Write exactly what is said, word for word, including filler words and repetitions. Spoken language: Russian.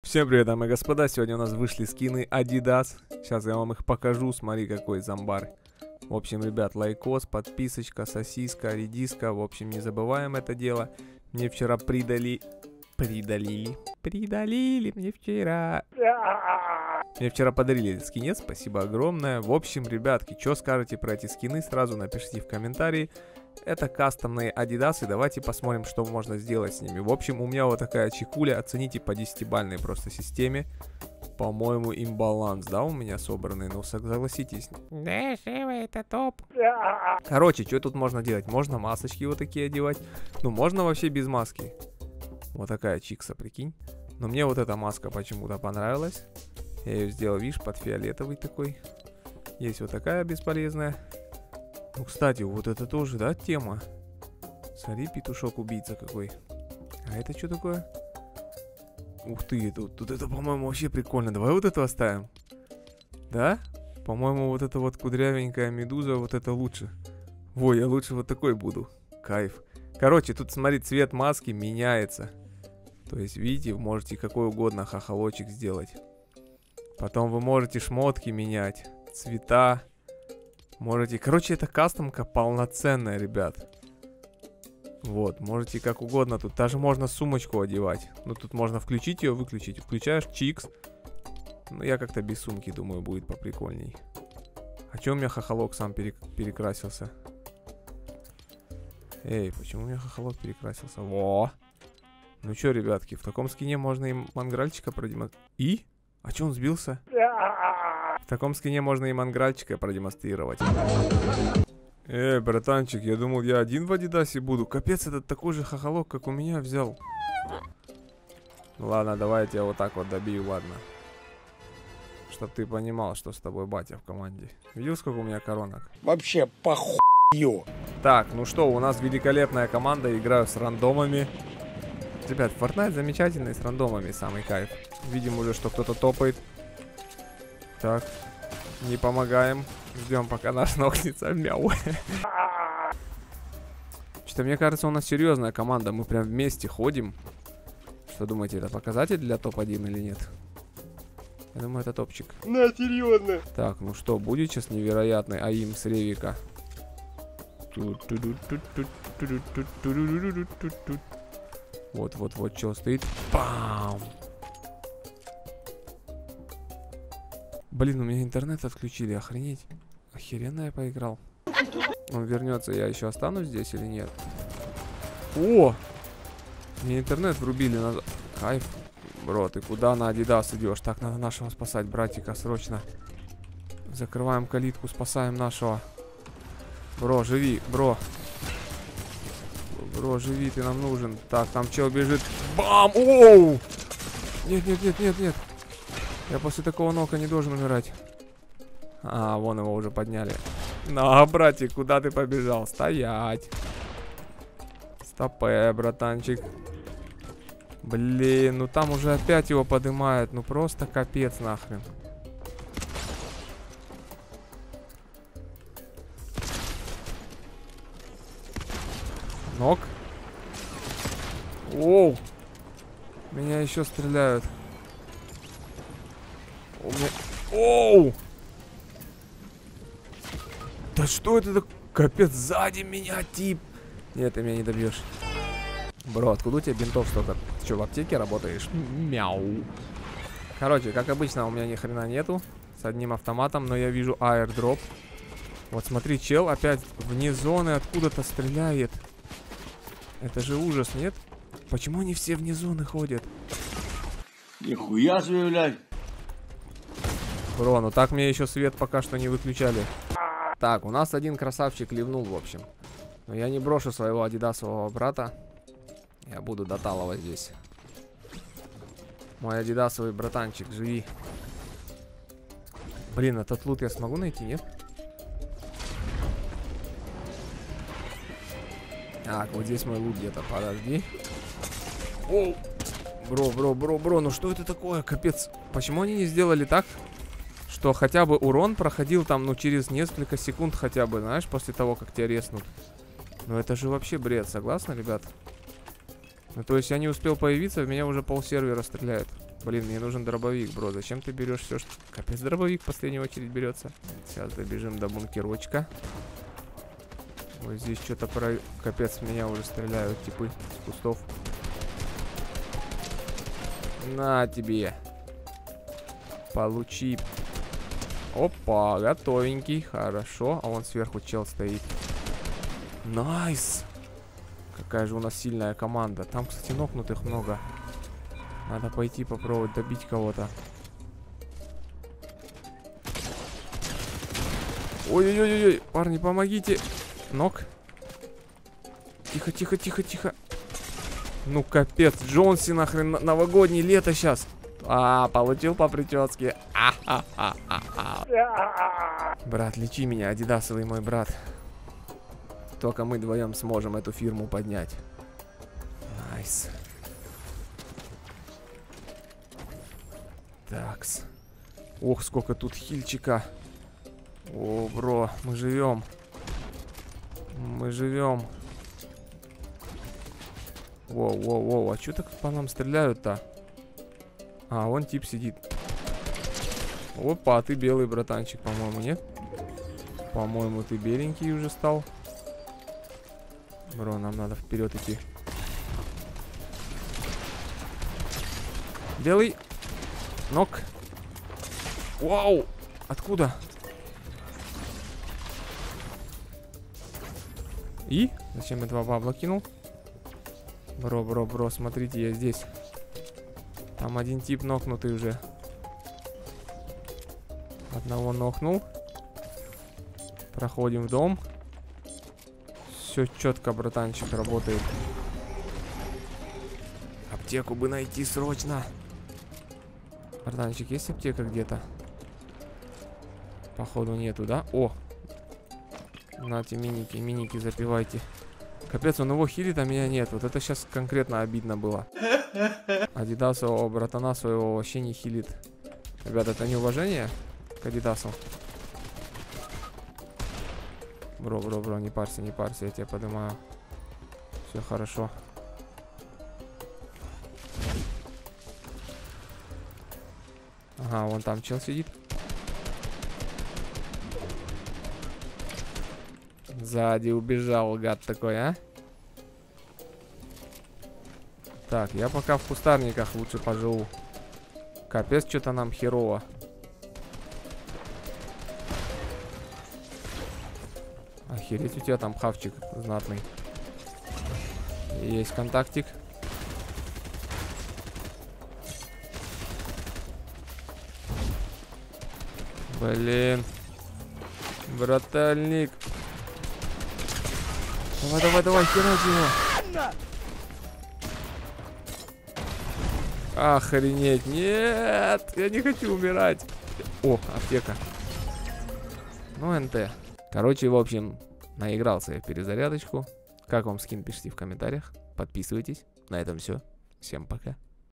Всем привет, дамы и господа, сегодня у нас вышли скины Adidas. Сейчас я вам их покажу, смотри какой зомбар. В общем, ребят, лайкос, подписочка, сосиска, редиска. В общем, не забываем это дело. Мне вчера придали... Придалили. Придалили мне вчера. Мне вчера подарили этот скинец, спасибо огромное. В общем, ребятки, что скажете про эти скины, сразу напишите в комментарии. Это кастомные Adidas, и давайте посмотрим, что можно сделать с ними. В общем, у меня вот такая чекуля, оцените по десятибалльной просто системе. По-моему, имбаланс, да, у меня собранный, ну согласитесь. Да, Шева, это топ. Короче, что тут можно делать? Можно масочки вот такие одевать. Ну, можно вообще без маски. Вот такая чикса, прикинь. Но мне вот эта маска почему-то понравилась. Я ее сделал, видишь, под фиолетовый такой. Есть вот такая бесполезная. Ну, кстати, вот это тоже, да, тема? Смотри, петушок-убийца какой. А это что такое? Ух ты, тут, тут это, по-моему, вообще прикольно. Давай вот это оставим. Да? По-моему, вот эта вот кудрявенькая медуза, вот это лучше. Во, я лучше вот такой буду. Кайф. Короче, тут, смотри, цвет маски меняется. То есть, видите, вы можете какой угодно хохолочек сделать. Потом вы можете шмотки менять. Цвета. Можете... Короче, это кастомка полноценная, ребят. Вот, можете как угодно. Тут даже можно сумочку одевать. Ну, тут можно включить ее, выключить. Включаешь, чикс. Ну, я как-то без сумки, думаю, будет поприкольней. А чё у меня хохолок сам перек... перекрасился? Эй, почему у меня хохолок перекрасился? Во! Ну чё, ребятки, в таком скине можно и мангральчика продемонстрировать. И? А чё он сбился? В таком скине можно и мангральчика продемонстрировать. Эй, братанчик, я думал, я один в Адидасе буду. Капец, этот такой же хохолок, как у меня взял. Ладно, давай я тебя вот так вот добью, ладно. Чтоб ты понимал, что с тобой батя в команде. Видел, сколько у меня коронок? Вообще похую. Так, ну что, у нас великолепная команда. Играю с рандомами. Ребят, Fortnite замечательный с рандомами, самый кайф. Видим уже, что кто-то топает. Так, не помогаем. Ждем, пока наш ногнется. Мяу. Что-то мне кажется, у нас серьезная команда. Мы прям вместе ходим. Что думаете, это показатель для топ один или нет? Я думаю, это топчик. На, серьезно. Так, ну что, будет сейчас невероятный аим с Ревика. Вот-вот-вот, что стоит. Бам! Блин, у меня интернет отключили, охренеть. Охеренно я поиграл. Он вернется, я еще останусь здесь или нет? О! Мне интернет врубили назад. Кайф. Бро, ты куда на Adidas идешь? Так, надо нашего спасать, братика, срочно. Закрываем калитку, спасаем нашего. Бро, живи, бро. Бро, живи, ты нам нужен. Так, там чел бежит. Бам! Оу! Нет, нет, нет, нет, нет. Я после такого нока не должен умирать. А, вон его уже подняли. На, братик, куда ты побежал? Стоять. Стопэ, братанчик. Блин, ну там уже опять его поднимают. Ну просто капец нахрен. Нок. Оу. Меня еще стреляют. У меня... Оу! Да что это так? Капец, сзади меня тип. Нет, ты меня не добьешь. Бро, откуда у тебя бинтов столько? Ты что, в аптеке работаешь? Мяу. Короче, как обычно, у меня ни хрена нету. С одним автоматом, но я вижу аирдроп. Вот смотри, чел опять вне зоны откуда-то стреляет. Это же ужас, нет? Почему они все вне зоны ходят? Нихуя себе, блядь. Бро, ну так мне еще свет пока что не выключали. Так, у нас один красавчик ливнул, в общем. Но я не брошу своего адидасового брата. Я буду доталовать здесь. Мой адидасовый братанчик, живи. Блин, этот лут я смогу найти, нет? Так, вот здесь мой лут где-то, подожди. Оу! Бро, бро, бро, бро, ну что это такое? Капец. Почему они не сделали так, что хотя бы урон проходил там, ну, через несколько секунд хотя бы, знаешь, после того, как тебя резнут? Ну, это же вообще бред, согласны, ребят? Ну, то есть я не успел появиться, в меня уже полсервера стреляет. Блин, мне нужен дробовик, бро. Зачем ты берешь все, что... Капец, дробовик в последнюю очередь берется. Сейчас добежим до бункерочка. Вот здесь что-то про... Капец, меня уже стреляют типы с кустов. На тебе. Получи. Опа, готовенький. Хорошо. А вон сверху чел стоит. Найс. Какая же у нас сильная команда. Там, кстати, нокнутых много. Надо пойти попробовать добить кого-то. Ой-ой-ой-ой, парни, помогите. Нок. Тихо, тихо, тихо, тихо. Ну, капец, Джонси нахрен, новогоднее лето сейчас. А, получил по прическе. А-ха-ха-ха-ха. Брат, лечи меня, адидасовый мой брат. Только мы вдвоем сможем эту фирму поднять. Найс. Такс. Ох, сколько тут хильчика. О, бро, мы живем. Мы живем. Воу, воу, воу. А что так по нам стреляют-то? А, вон тип сидит. Опа, а ты белый, братанчик, по-моему, нет? По-моему, ты беленький уже стал. Бро, нам надо вперед идти. Белый. Нок. Вау! Откуда? И? Зачем я два бабла кинул? Бро, бро, бро, смотрите, я здесь. Там один тип нокнутый уже. Одного нокнул. Проходим в дом. Все четко, братанчик, работает. Аптеку бы найти срочно. Братанчик, есть аптека где-то? Походу нету, да? О! Нате, миники, миники запивайте. Капец, он его хилит, а меня нет. Вот это сейчас конкретно обидно было. Адидасового братана своего вообще не хилит. Ребята, это неуважение к Адидасу. Бро, бро, бро, не парься, не парься, я тебя поднимаю. Все хорошо. Ага, вон там чел сидит. Сзади убежал, гад такой, а? Так, я пока в кустарниках лучше поживу. Капец, что-то нам херово. Охереть, у тебя там хавчик знатный. Есть контактик. Блин. Братальник. Давай, давай, давай, херать его. Охренеть, нет, я не хочу умирать. О, аптека. Ну, НТ. Короче, в общем, наигрался я в перезарядочку. Как вам скин, пишите в комментариях. Подписывайтесь. На этом все. Всем пока.